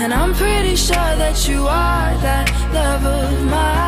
And I'm pretty sure that you are that love of mine.